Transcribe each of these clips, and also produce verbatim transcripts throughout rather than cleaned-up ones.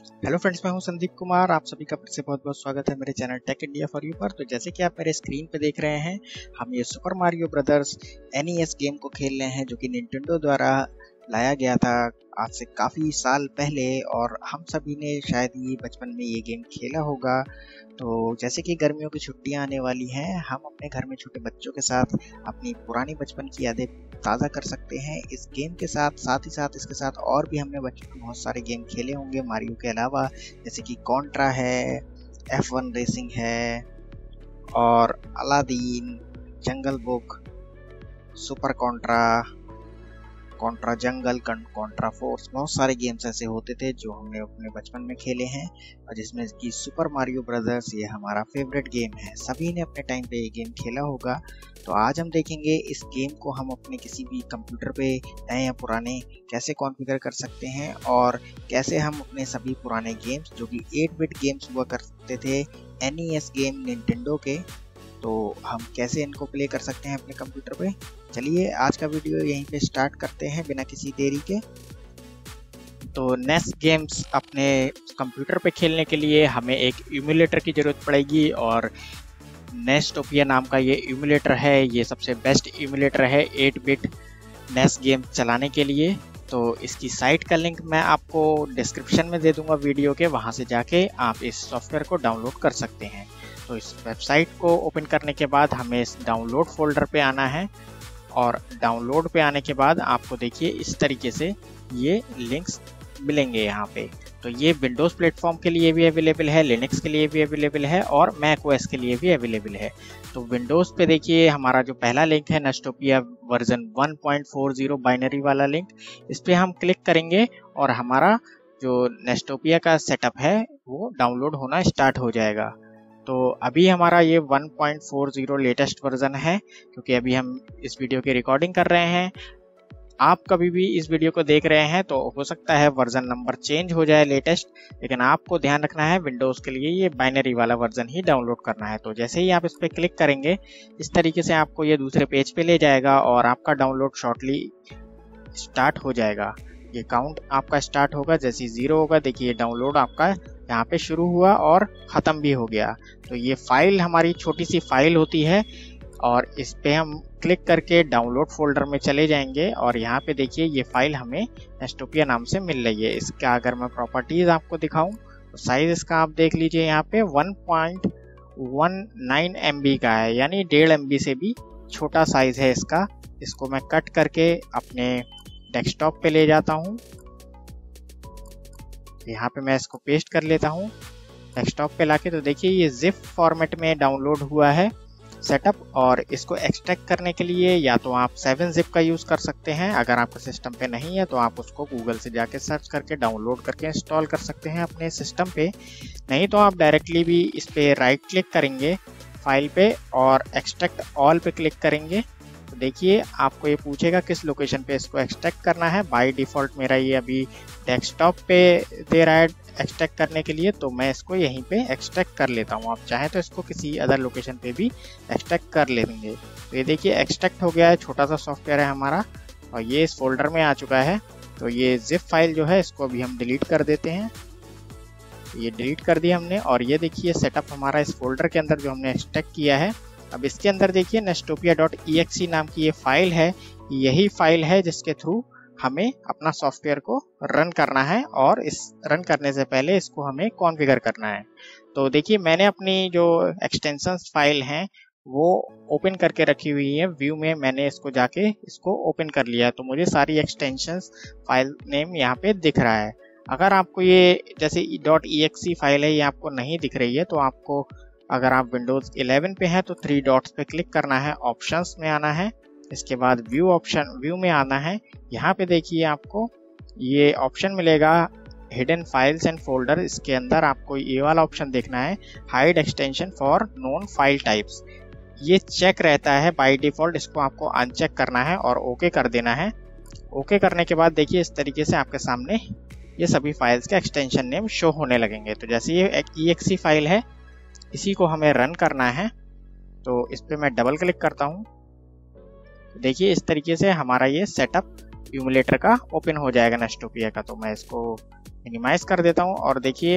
Hello friends, मैं हूं संदीप कुमार। आप सभी का फिर से बहुत बहुत स्वागत है मेरे channel tech India for you पर। तो जैसे कि आप मेरे स्क्रीन पे देख रहे हैं, हम ये super Mario brothers NES game को खेल रहे हैं, जो कि निंटेंडो द्वारा लाया गया था आज से काफ़ी साल पहले, और हम सभी ने शायद ये बचपन में ये गेम खेला होगा। तो जैसे कि गर्मियों की छुट्टियां आने वाली हैं, हम अपने घर में छोटे बच्चों के साथ अपनी पुरानी बचपन की यादें ताज़ा कर सकते हैं इस गेम के साथ। साथ ही साथ इसके साथ और भी हमने बचपन में बहुत सारे गेम खेले होंगे मारियो के अलावा, जैसे कि कॉन्ट्रा है, एफ वन रेसिंग है, और Aladdin, jungle book, super Contra, Contra jungle, Contra force, बहुत सारे गेम्स ऐसे होते थे जो हमने अपने बचपन में खेले हैं, और जिसमें कि सुपर मारियो ब्रदर्स ये हमारा फेवरेट गेम है। सभी ने अपने टाइम पे ये गेम खेला होगा। तो आज हम देखेंगे इस गेम को हम अपने किसी भी कंप्यूटर पे, नए या पुराने, कैसे कॉन्फ़िगर कर सकते हैं, और कैसे हम अपने सभी पुराने गेम्स जो कि एट बिट गेम्स हुआ करते थे, एनईएस गेम निंटेंडो के, तो हम कैसे इनको प्ले कर सकते हैं अपने कंप्यूटर पे। चलिए आज का वीडियो यहीं पे स्टार्ट करते हैं बिना किसी देरी के। तो नेस गेम्स अपने कंप्यूटर पे खेलने के लिए हमें एक इम्यूलेटर की ज़रूरत पड़ेगी, और नेस्टोपिया नाम का ये इम्यूलेटर है। ये सबसे बेस्ट इम्यूलेटर है एट बिट नेस गेम चलाने के लिए। तो इसकी साइट का लिंक मैं आपको डिस्क्रिप्शन में दे दूंगा वीडियो के, वहाँ से जाके आप इस सॉफ्टवेयर को डाउनलोड कर सकते हैं। तो इस वेबसाइट को ओपन करने के बाद हमें इस डाउनलोड फोल्डर पे आना है, और डाउनलोड पे आने के बाद आपको देखिए इस तरीके से ये लिंक्स मिलेंगे यहाँ पे। तो ये विंडोज़ प्लेटफॉर्म के लिए भी अवेलेबल है, लिनक्स के लिए भी अवेलेबल है, और मैक ओएस के लिए भी अवेलेबल है। तो विंडोज़ पे देखिए हमारा जो पहला लिंक है Nestopia version one point four zero binary वाला लिंक, इस पर हम क्लिक करेंगे और हमारा जो नेस्टोपिया का सेटअप है वो डाउनलोड होना स्टार्ट हो जाएगा। तो अभी हमारा ये one point four zero latest version है, क्योंकि अभी हम इस वीडियो की रिकॉर्डिंग कर रहे हैं। आप कभी भी इस वीडियो को देख रहे हैं तो हो सकता है वर्जन नंबर चेंज हो जाए लेटेस्ट, लेकिन आपको ध्यान रखना है विंडोज़ के लिए ये बाइनरी वाला वर्जन ही डाउनलोड करना है। तो जैसे ही आप इस पर क्लिक करेंगे, इस तरीके से आपको ये दूसरे पेज पे ले जाएगा, और आपका डाउनलोड शॉर्टली स्टार्ट हो जाएगा। ये काउंट आपका स्टार्ट होगा, जैसे ज़ीरो होगा देखिए डाउनलोड आपका यहाँ पे शुरू हुआ और ख़त्म भी हो गया। तो ये फाइल हमारी छोटी सी फाइल होती है, और इस पे हम क्लिक करके डाउनलोड फोल्डर में चले जाएंगे, और यहाँ पे देखिए ये फाइल हमें नेस्टोपिया नाम से मिल रही है। इसका अगर मैं प्रॉपर्टीज़ आपको दिखाऊं तो साइज़ इसका आप देख लीजिए, यहाँ पे one point one nine M B का है, यानी डेढ़ एम बी से भी छोटा साइज़ है इसका। इसको मैं कट करके अपने डेस्कटॉप पे ले जाता हूँ। यहाँ पे मैं इसको पेस्ट कर लेता हूँ डेस्कटॉप पे लाके। तो देखिए ये जिप फॉर्मेट में डाउनलोड हुआ है सेटअप, और इसको एक्सट्रैक्ट करने के लिए या तो आप सेवन जिप का यूज़ कर सकते हैं, अगर आपके सिस्टम पे नहीं है तो आप उसको गूगल से जाके सर्च करके डाउनलोड करके इंस्टॉल कर सकते हैं अपने सिस्टम पे। नहीं तो आप डायरेक्टली भी इस पर राइट क्लिक करेंगे फाइल पे और एक्सट्रैक्ट ऑल पे क्लिक करेंगे। तो देखिए आपको ये पूछेगा किस लोकेशन पे इसको एक्सट्रैक्ट करना है। बाय डिफ़ॉल्ट मेरा ये अभी डेस्कटॉप पे दे रहा है एक्सट्रैक्ट करने के लिए, तो मैं इसको यहीं पे एक्सट्रैक्ट कर लेता हूँ। आप चाहें तो इसको किसी अदर लोकेशन पे भी एक्सट्रैक्ट कर लेंगे। तो ये देखिए एक्सट्रैक्ट हो गया है, छोटा सा सॉफ्टवेयर है हमारा, और ये इस फोल्डर में आ चुका है। तो ये जिप फाइल जो है इसको अभी हम डिलीट कर देते हैं। ये डिलीट कर दिया हमने, और ये देखिए सेटअप हमारा इस फोल्डर के अंदर जो हमने एक्सट्रैक्ट किया है। अब इसके अंदर देखिए नेस्टोपिया डॉट ई एक्स ई नाम की ये फाइल है, यही फाइल है जिसके थ्रू हमें अपना सॉफ्टवेयर को रन करना है, और इस रन करने से पहले इसको हमें कॉन्फ़िगर करना है। तो देखिए मैंने अपनी जो एक्सटेंशंस फाइल हैं वो ओपन करके रखी हुई है व्यू में। मैंने इसको जाके इसको ओपन कर लिया है, तो मुझे सारी एक्सटेंशंस फाइल नेम यहाँ पे दिख रहा है। अगर आपको ये जैसे dot E X E file है ये आपको नहीं दिख रही है, तो आपको अगर आप विंडोज़ इलेवन पे हैं तो थ्री डॉट्स पे क्लिक करना है, ऑप्शंस में आना है, इसके बाद व्यू ऑप्शन व्यू में आना है। यहाँ पे देखिए आपको ये ऑप्शन मिलेगा हिडन फाइल्स एंड फोल्डर। इसके अंदर आपको ये वाला ऑप्शन देखना है, hide extension for known file types. ये चेक रहता है बाय डिफ़ॉल्ट, इसको आपको अनचेक करना है और ओके कर देना है। ओके करने के बाद देखिए इस तरीके से आपके सामने ये सभी फाइल्स के एक्सटेंशन नेम शो होने लगेंगे। तो जैसे ये एक ई एक्स ई फाइल है, इसी को हमें रन करना है, तो इस पर मैं डबल क्लिक करता हूँ। देखिए इस तरीके से हमारा ये सेटअप इम्यूलेटर का ओपन हो जाएगा नेस्टोपिया का। तो मैं इसको मिनिमाइज कर देता हूँ और देखिए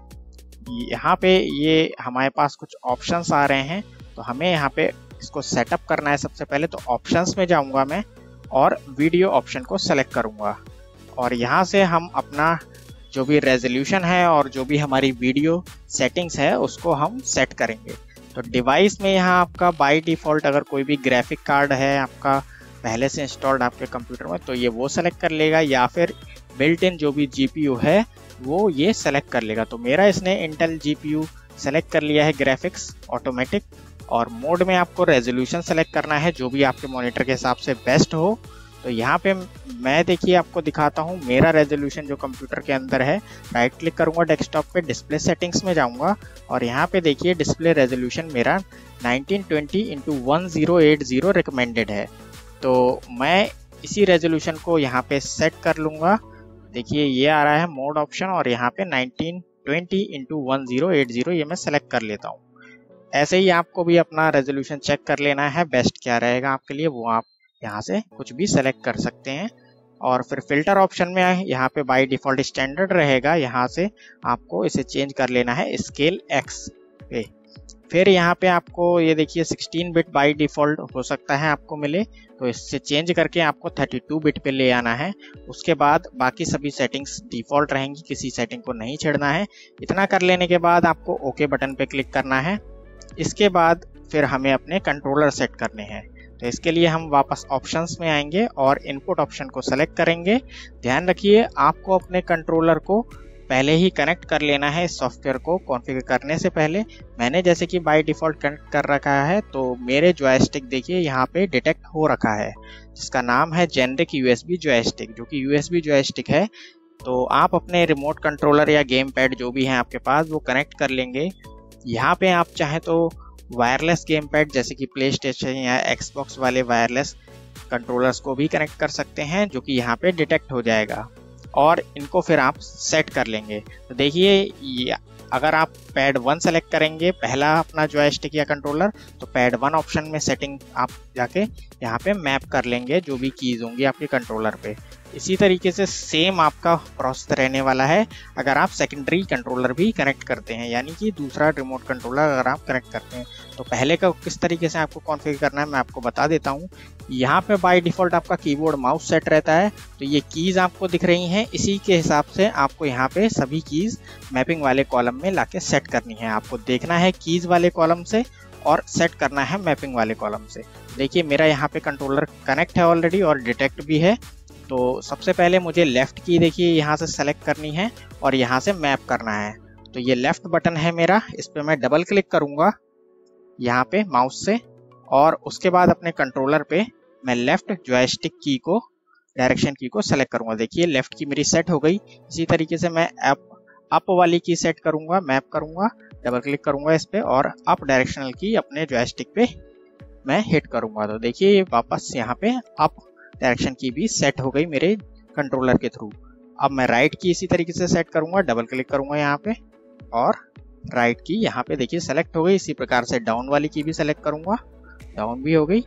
यहाँ पे ये हमारे पास कुछ ऑप्शंस आ रहे हैं, तो हमें यहाँ पे इसको सेटअप करना है। सबसे पहले तो ऑप्शंस में जाऊँगा मैं और वीडियो ऑप्शन को सेलेक्ट करूँगा और यहाँ से हम अपना जो भी रेजोल्यूशन है और जो भी हमारी वीडियो सेटिंग्स है उसको हम सेट करेंगे। तो डिवाइस में यहाँ आपका बाय डिफ़ॉल्ट अगर कोई भी ग्राफिक कार्ड है आपका पहले से इंस्टॉल्ड आपके कंप्यूटर में तो ये वो सेलेक्ट कर लेगा, या फिर बिल्ट इन जो भी जीपीयू है वो ये सेलेक्ट कर लेगा। तो मेरा इसने इंटेल जीपीयू सेलेक्ट कर लिया है ग्राफिक्स ऑटोमेटिक। और मोड में आपको रेजोल्यूशन सेलेक्ट करना है जो भी आपके मॉनिटर के हिसाब से बेस्ट हो। तो यहाँ पे मैं देखिए आपको दिखाता हूँ मेरा रेजोल्यूशन जो कंप्यूटर के अंदर है। राइट क्लिक करूँगा डेस्कटॉप पे, डिस्प्ले सेटिंग्स में जाऊँगा और यहाँ पे देखिए डिस्प्ले रेजोल्यूशन मेरा nineteen twenty into one zero eight zero recommended है। तो मैं इसी रेजोल्यूशन को यहाँ पे सेट कर लूँगा। देखिए ये आ रहा है मोड ऑप्शन और यहाँ पे nineteen twenty into one zero eight zero ये मैं सेलेक्ट कर लेता हूँ। ऐसे ही आपको भी अपना रेजोल्यूशन चेक कर लेना है बेस्ट क्या रहेगा आपके लिए, वो आप यहाँ से कुछ भी सेलेक्ट कर सकते हैं। और फिर फिल्टर ऑप्शन में यहाँ पे बाय डिफ़ॉल्ट स्टैंडर्ड रहेगा, यहाँ से आपको इसे चेंज कर लेना है स्केल एक्स पे। फिर यहाँ पे आपको ये देखिए सिक्सटीन बिट बाय डिफ़ॉल्ट हो सकता है आपको मिले, तो इससे चेंज करके आपको थर्टी टू बिट पे ले आना है। उसके बाद बाकी सभी सेटिंग्स डिफ़ॉल्ट रहेंगी, किसी सेटिंग को नहीं छेड़ना है। इतना कर लेने के बाद आपको ओके बटन पे क्लिक करना है। इसके बाद फिर हमें अपने कंट्रोलर सेट करने हैं। तो इसके लिए हम वापस ऑप्शंस में आएंगे और इनपुट ऑप्शन को सेलेक्ट करेंगे। ध्यान रखिए आपको अपने कंट्रोलर को पहले ही कनेक्ट कर लेना है। इस सॉफ्टवेयर को कॉन्फ़िगर करने से पहले मैंने जैसे कि बाय डिफ़ॉल्ट कनेक्ट कर रखा है, तो मेरे जॉयस्टिक देखिए यहाँ पे डिटेक्ट हो रखा है जिसका नाम है जेनरिक यूएसबी जॉयस्टिक, जो कि यूएसबी जॉयस्टिक है। तो आप अपने रिमोट कंट्रोलर या गेम पैड जो भी है आपके पास वो कनेक्ट कर लेंगे। यहाँ पे आप चाहें तो वायरलेस गेम पैड जैसे कि प्ले स्टेशन या एक्सबॉक्स वाले वायरलेस कंट्रोलर्स को भी कनेक्ट कर सकते हैं, जो कि यहाँ पे डिटेक्ट हो जाएगा और इनको फिर आप सेट कर लेंगे। तो देखिए अगर आप पैड वन सेलेक्ट करेंगे पहला अपना जॉयस्टिक या कंट्रोलर, तो पैड वन ऑप्शन में सेटिंग आप जाके यहाँ पे मैप कर लेंगे जो भी कीज़ होंगी आपके कंट्रोलर पे। इसी तरीके से सेम आपका प्रोसेस रहने वाला है अगर आप सेकेंडरी कंट्रोलर भी कनेक्ट करते हैं, यानी कि दूसरा रिमोट कंट्रोलर अगर आप कनेक्ट करते हैं। तो पहले का किस तरीके से आपको कॉन्फ़िगर करना है मैं आपको बता देता हूँ। यहाँ पे बाय डिफ़ॉल्ट आपका कीबोर्ड माउस सेट रहता है, तो ये कीज़ आपको दिख रही हैं, इसी के हिसाब से आपको यहाँ पे सभी कीज़ मैपिंग वाले कॉलम में लाके सेट करनी है। आपको देखना है कीज़ वाले कॉलम से और सेट करना है मैपिंग वाले कॉलम से। देखिए मेरा यहाँ पे कंट्रोलर कनेक्ट है ऑलरेडी और डिटेक्ट भी है। तो सबसे पहले मुझे लेफ़्ट की देखिए यहाँ से सेलेक्ट करनी है और यहाँ से मैप करना है। तो ये लेफ़्ट बटन है मेरा, इस पर मैं डबल क्लिक करूँगा यहाँ पे माउस से और उसके बाद अपने कंट्रोलर पे मैं लेफ़्ट जॉयस्टिक की को डायरेक्शन की को सेलेक्ट करूँगा। देखिए लेफ़्ट की मेरी सेट हो गई। इसी तरीके से मैं अप अप वाली की सेट करूँगा, मैप करूँगा, डबल क्लिक करूँगा इस पर और अप डायरेक्शनल की अपने जॉयस्टिक पे मैं हिट करूँगा। तो देखिए वापस यहाँ पे अप डायरेक्शन की भी सेट हो गई मेरे कंट्रोलर के थ्रू। अब मैं राइट की इसी तरीके से सेट करूँगा, डबल क्लिक करूँगा यहाँ पे और राइट की यहाँ पे देखिए सेलेक्ट हो गई। इसी प्रकार से डाउन वाली की भी सेलेक्ट करूँगा, डाउन भी हो गई।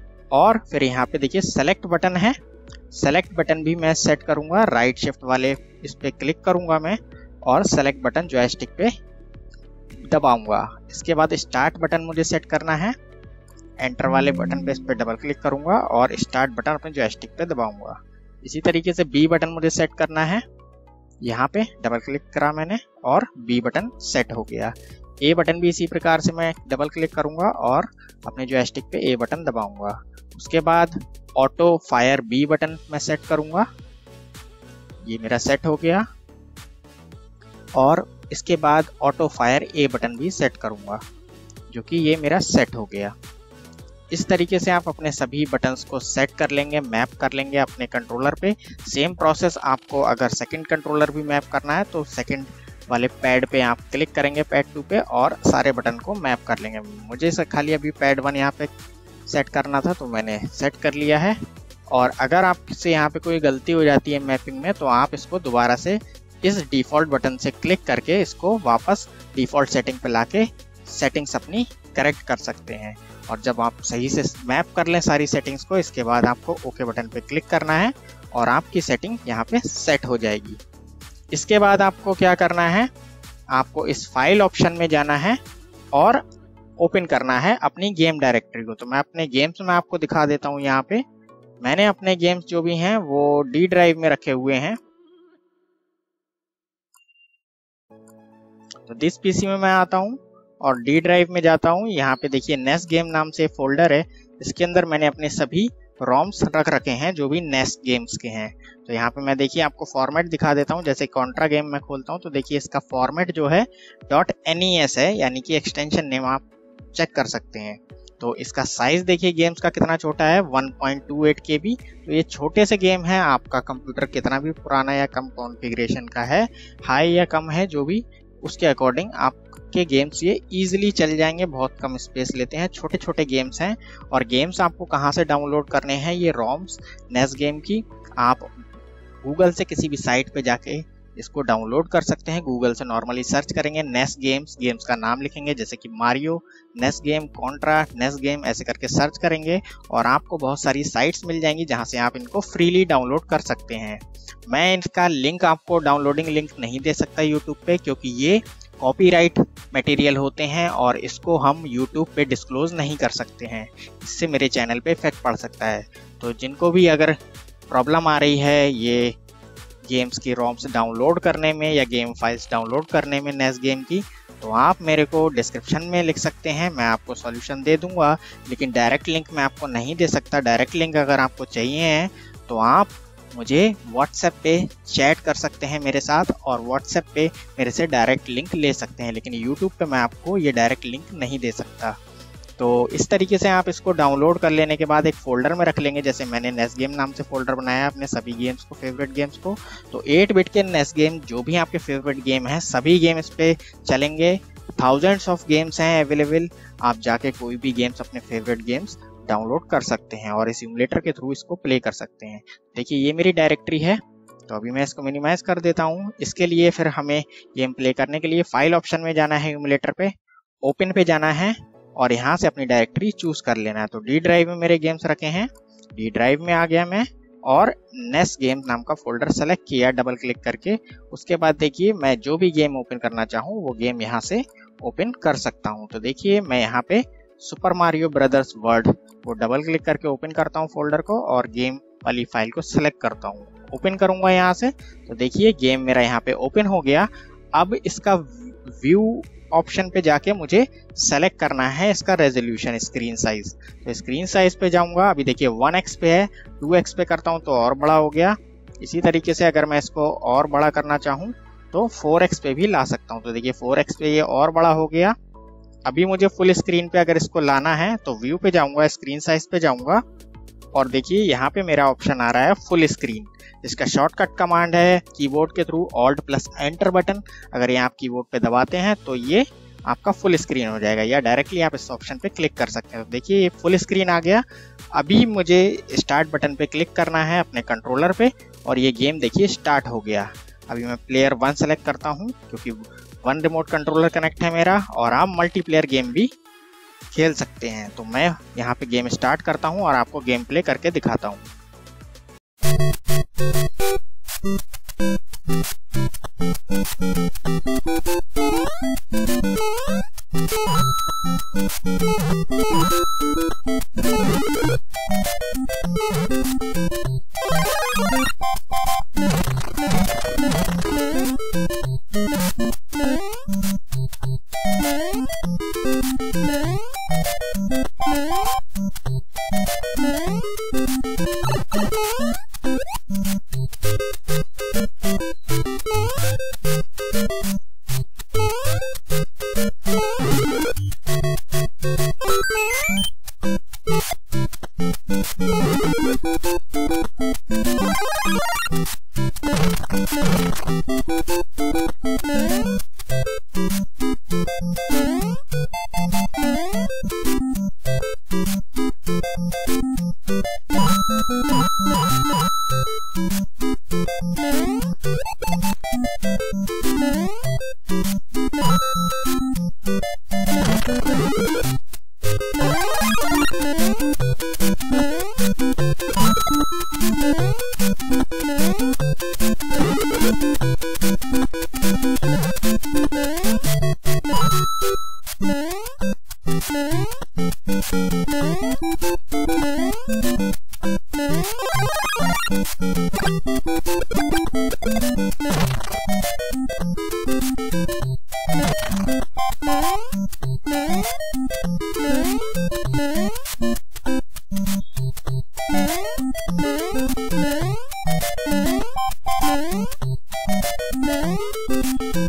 और फिर यहाँ पे देखिए सेलेक्ट बटन है, सेलेक्ट बटन भी मैं सेट करूँगा, राइट शिफ्ट वाले इस पर क्लिक करूँगा मैं और सेलेक्ट बटन जॉयस्टिक पे दबाऊँगा। इसके बाद स्टार्ट बटन मुझे सेट करना है, एंटर वाले बटन पे इस पर डबल क्लिक करूँगा और स्टार्ट बटन अपने जॉयस्टिक पे दबाऊँगा। इसी तरीके से बी बटन मुझे सेट करना है, यहाँ पे डबल क्लिक करा मैंने और बी बटन सेट हो गया। ए बटन भी इसी प्रकार से मैं डबल क्लिक करूँगा और अपने जॉयस्टिक पे ए बटन दबाऊँगा। उसके बाद ऑटो फायर बी बटन मैं सेट करूँगा, ये मेरा सेट हो गया। और इसके बाद ऑटो फायर ए बटन भी सेट करूँगा, जो कि ये मेरा सेट हो गया। इस तरीके से आप अपने सभी बटन्स को सेट कर लेंगे, मैप कर लेंगे अपने कंट्रोलर पे। सेम प्रोसेस आपको अगर सेकंड कंट्रोलर भी मैप करना है तो सेकंड वाले पैड पे आप क्लिक करेंगे, पैड टू पे, और सारे बटन को मैप कर लेंगे। मुझे से खाली अभी पैड वन यहाँ पे सेट करना था तो मैंने सेट कर लिया है। और अगर आपसे यहाँ पे कोई गलती हो जाती है मैपिंग में तो आप इसको दोबारा से इस डिफ़ॉल्ट बटन से क्लिक करके इसको वापस डिफ़ॉल्ट सेटिंग पे लाके सेटिंग्स अपनी करेक्ट कर सकते हैं। और जब आप सही से मैप कर लें सारी सेटिंग्स को, इसके बाद आपको ओके बटन पे क्लिक करना है और आपकी सेटिंग यहाँ पे सेट हो जाएगी। इसके बाद आपको क्या करना है, आपको इस फाइल ऑप्शन में जाना है और ओपन करना है अपनी गेम डायरेक्टरी को। तो मैं अपने गेम्स में आपको दिखा देता हूँ। यहाँ पे मैंने अपने गेम्स जो भी हैं वो डी ड्राइव में रखे हुए हैं। तो दिस पीसी में मैं आता हूँ और डी ड्राइव में जाता हूँ। यहाँ पे देखिए नेस गेम नाम से फोल्डर है, इसके अंदर मैंने अपने सभी रोम्स रख रखे हैं जो भी नेस गेम्स के हैं। तो यहाँ पे मैं देखिए आपको फॉर्मेट दिखा देता हूँ। जैसे कॉन्ट्रा गेम मैं खोलता हूँ तो देखिए इसका फॉर्मेट जो है डॉट एन ई एस है, यानी कि एक्सटेंशन नेम आप चेक कर सकते हैं। तो इसका साइज देखिए गेम्स का कितना छोटा है, one point two eight K B. तो ये छोटे से गेम है, आपका कंप्यूटर कितना भी पुराना या कम कॉन्फ़िगरेशन का है, हाई या कम है, जो भी उसके अकॉर्डिंग आपके गेम्स ये इजीली चल जाएंगे। बहुत कम स्पेस लेते हैं, छोटे छोटे गेम्स हैं। और गेम्स आपको कहाँ से डाउनलोड करने हैं, ये रोम्स नेस गेम की आप गूगल से किसी भी साइट पे जाके इसको डाउनलोड कर सकते हैं। गूगल से नॉर्मली सर्च करेंगे नेस गेम्स, गेम्स का नाम लिखेंगे जैसे कि Mario, NES game, Contra, NES game, ऐसे करके सर्च करेंगे और आपको बहुत सारी साइट्स मिल जाएंगी जहां से आप इनको फ्रीली डाउनलोड कर सकते हैं। मैं इनका लिंक आपको डाउनलोडिंग लिंक नहीं दे सकता यूट्यूब पे, क्योंकि ये कॉपीराइट मटेरियल होते हैं और इसको हम यूट्यूब पे डिस्क्लोज नहीं कर सकते हैं। इससे मेरे चैनल पे इफेक्ट पड़ सकता है। तो जिनको भी अगर प्रॉब्लम आ रही है ये गेम्स की रोम्स डाउनलोड करने में या गेम फाइल्स डाउनलोड करने में नेस गेम की, तो आप मेरे को डिस्क्रिप्शन में लिख सकते हैं, मैं आपको सॉल्यूशन दे दूंगा। लेकिन डायरेक्ट लिंक मैं आपको नहीं दे सकता। डायरेक्ट लिंक अगर आपको चाहिए है तो आप मुझे व्हाट्सएप पे चैट कर सकते हैं मेरे साथ और व्हाट्सएप पे मेरे से डायरेक्ट लिंक ले सकते हैं। लेकिन यूट्यूब पे मैं आपको ये डायरेक्ट लिंक नहीं दे सकता। तो इस तरीके से आप इसको डाउनलोड कर लेने के बाद एक फोल्डर में रख लेंगे। जैसे मैंने नेस गेम नाम से फोल्डर बनाया है अपने सभी गेम्स को, फेवरेट गेम्स को। तो एट बिट के नेस गेम जो भी आपके फेवरेट गेम हैं सभी गेम इस पे चलेंगे। थाउजेंड्स ऑफ गेम्स हैं अवेलेबल, आप जाके कोई भी गेम्स अपने फेवरेट गेम्स डाउनलोड कर सकते हैं और इस इमुलेटर के थ्रू इसको प्ले कर सकते हैं। देखिए ये मेरी डायरेक्टरी है, तो अभी मैं इसको मिनिमाइज कर देता हूँ। इसके लिए फिर हमें गेम प्ले करने के लिए फाइल ऑप्शन में जाना है, इमुलेटर पे ओपन पे जाना है और यहाँ से अपनी डायरेक्टरी चूज कर लेना है। तो डी ड्राइव में मेरे गेम्स रखे हैं, डी ड्राइव में आ गया मैं और नेस गेम नाम का फोल्डर सेलेक्ट किया डबल क्लिक करके। उसके बाद देखिए मैं जो भी गेम ओपन करना चाहूँ वो गेम यहाँ से ओपन कर सकता हूँ। तो देखिए मैं यहाँ पे सुपर मारियो ब्रदर्स वर्ल्ड वो डबल क्लिक करके ओपन करता हूँ फोल्डर को और गेम वाली फाइल को सिलेक्ट करता हूँ, ओपन करूंगा यहाँ से। तो देखिए गेम मेरा यहाँ पे ओपन हो गया। अब इसका व्यू ऑप्शन पे जाके मुझे सेलेक्ट करना है इसका रेजोल्यूशन, स्क्रीन साइज। तो स्क्रीन साइज पे जाऊंगा, अभी देखिए वन एक्स पे है, टू एक्स पे करता हूं तो और बड़ा हो गया। इसी तरीके से अगर मैं इसको और बड़ा करना चाहूं तो फोर एक्स पे भी ला सकता हूं। तो देखिए फोर एक्स पे ये और बड़ा हो गया। अभी मुझे फुल स्क्रीन पे अगर इसको लाना है तो व्यू पे जाऊंगा, स्क्रीन साइज पे जाऊंगा और देखिए यहाँ पे मेरा ऑप्शन आ रहा है फुल स्क्रीन। इसका शॉर्टकट कमांड है कीबोर्ड के through alt plus enter button. अगर ये आप कीबोर्ड पे दबाते हैं तो ये आपका फुल स्क्रीन हो जाएगा, या डायरेक्टली आप इस ऑप्शन पे क्लिक कर सकते हैं। तो देखिए ये फुल स्क्रीन आ गया। अभी मुझे स्टार्ट बटन पे क्लिक करना है अपने कंट्रोलर पे और ये गेम देखिए स्टार्ट हो गया। अभी मैं प्लेयर वन सेलेक्ट करता हूँ क्योंकि वन रिमोट कंट्रोलर कनेक्ट है मेरा और आप मल्टीप्लेयर गेम भी खेल सकते हैं। तो मैं यहाँ पे गेम स्टार्ट करता हूँ और आपको गेम प्ले करके दिखाता हूँ।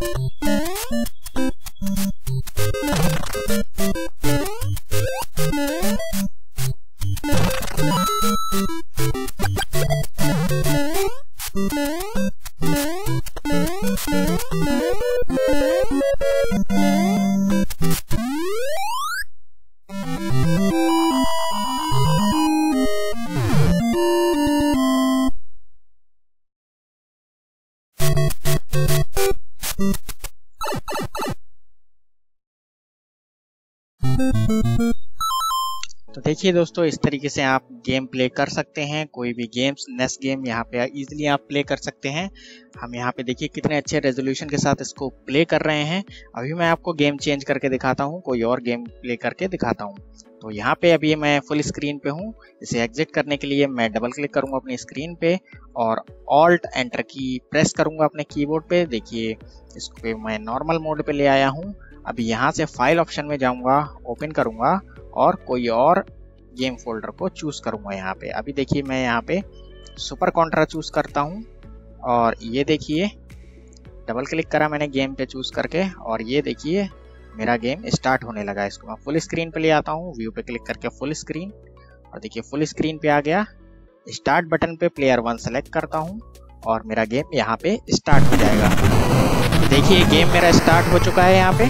तो देखिए दोस्तों, इस तरीके से आप गेम प्ले कर सकते हैं। कोई भी गेम्स नेक्स्ट गेम यहाँ पे इजीली आप प्ले कर सकते हैं। हम यहाँ पे देखिए कितने अच्छे रेजोल्यूशन के साथ इसको प्ले कर रहे हैं। अभी मैं आपको गेम चेंज करके दिखाता हूँ, कोई और गेम प्ले करके दिखाता हूँ। तो यहाँ पे अभी मैं फुल स्क्रीन पे हूँ। इसे एग्जिट करने के लिए मैं डबल क्लिक करूँगा अपनी स्क्रीन पे और ऑल्ट एंटर की प्रेस करूँगा अपने कीबोर्ड पे। देखिए इसको मैं नॉर्मल मोड पे ले आया हूँ। अभी यहाँ से फाइल ऑप्शन में जाऊँगा, ओपन करूँगा और कोई और गेम फोल्डर को चूज करूँगा यहाँ पे। अभी देखिए मैं यहाँ पे सुपर कॉन्ट्रा चूज करता हूँ और ये देखिए डबल क्लिक करा मैंने गेम पे चूज करके और ये देखिए मेरा गेम स्टार्ट होने लगा। इसको मैं फुल स्क्रीन पे ले आता हूँ, व्यू पे क्लिक करके फुल स्क्रीन, और देखिए फुल स्क्रीन पे आ गया। स्टार्ट बटन पे प्लेयर वन सेलेक्ट करता हूँ और मेरा गेम यहाँ पे स्टार्ट हो जाएगा। देखिए गेम मेरा स्टार्ट हो चुका है यहाँ पे।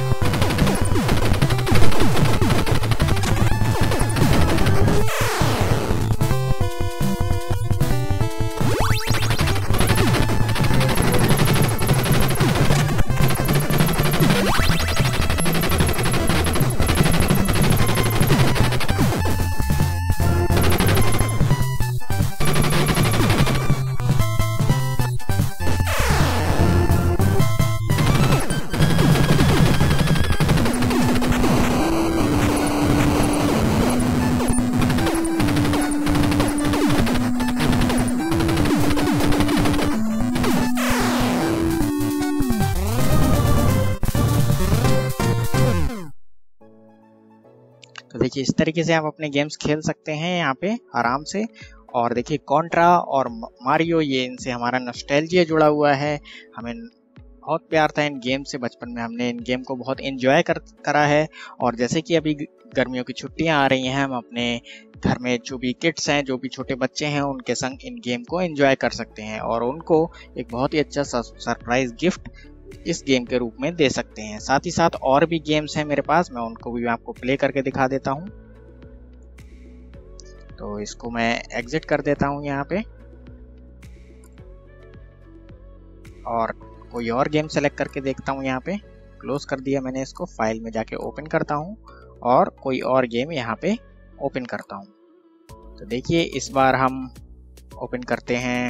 तो देखिए इस तरीके से आप अपने गेम्स खेल सकते हैं यहाँ पे आराम से। और देखिए कॉन्ट्रा और मारियो, ये इनसे हमारा नॉस्टैल्जिया जुड़ा हुआ है। हमें बहुत प्यार था इन गेम से, बचपन में हमने इन गेम को बहुत एंजॉय कर करा है। और जैसे कि अभी गर्मियों की छुट्टियां आ रही हैं, हम अपने घर में जो भी किड्स हैं, जो भी छोटे बच्चे हैं, उनके संग इन गेम को एंजॉय कर सकते हैं और उनको एक बहुत ही अच्छा सरप्राइज गिफ्ट इस गेम के रूप में दे सकते हैं। साथ ही साथ और भी गेम्स हैं मेरे पास, मैं उनको भी आपको प्ले करके दिखा देता हूं। तो इसको मैं एग्जिट कर देता हूं यहाँ पे और कोई और गेम सेलेक्ट करके देखता हूं। यहाँ पे क्लोज कर दिया मैंने इसको, फाइल में जाके ओपन करता हूं और कोई और गेम यहाँ पे ओपन करता हूं। तो देखिए इस बार हम ओपन करते हैं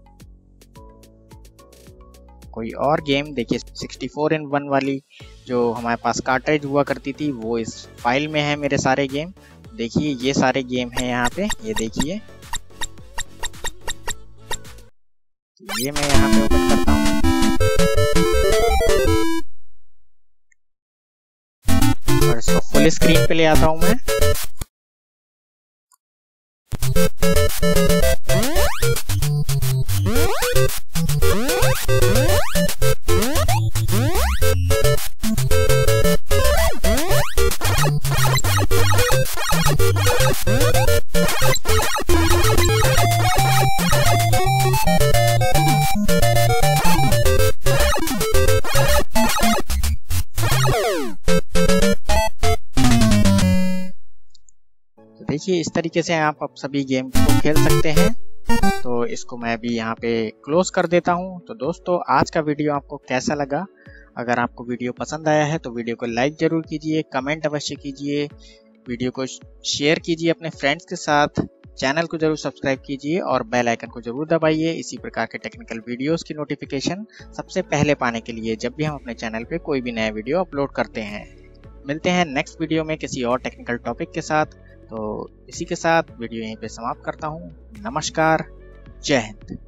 कोई और गेम। देखिए सिक्सटी फोर इन वन वाली जो हमारे पास कार्ट्रिज हुआ करती थी, वो इस फाइल में है मेरे सारे गेम। देखिए ये सारे गेम हैं यहाँ पे, ये देखिए ये मैं यहाँ पे ओपन करता हूँ और इसको फुल स्क्रीन पे ले आता हूँ मैं। देखिए इस तरीके से आप अब सभी गेम को खेल सकते हैं। तो इसको मैं भी यहाँ पे क्लोज कर देता हूँ। तो दोस्तों आज का वीडियो आपको कैसा लगा? अगर आपको वीडियो पसंद आया है तो वीडियो को लाइक जरूर कीजिए, कमेंट अवश्य कीजिए, वीडियो को शेयर कीजिए अपने फ्रेंड्स के साथ, चैनल को जरूर सब्सक्राइब कीजिए और बेल आइकन को जरूर दबाइए इसी प्रकार के टेक्निकल वीडियोस की नोटिफिकेशन सबसे पहले पाने के लिए, जब भी हम अपने चैनल पे कोई भी नया वीडियो अपलोड करते हैं। मिलते हैं नेक्स्ट वीडियो में किसी और टेक्निकल टॉपिक के साथ। तो इसी के साथ वीडियो यहीं पे समाप्त करता हूँ। नमस्कार, जय हिंद।